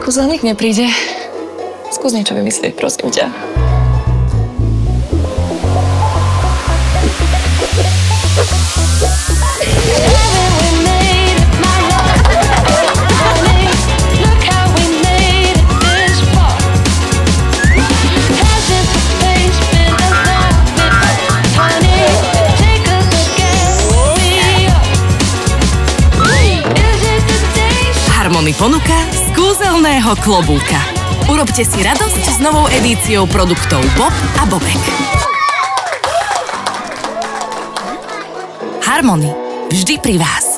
kúzelník nepríde. Skús niečo vymyslieť, prosím ťa. Harmony ponúka z kúzelného klobúka. Urobte si radosť s novou edíciou produktov Bob a Bobek. Harmony. Vždy pri vás.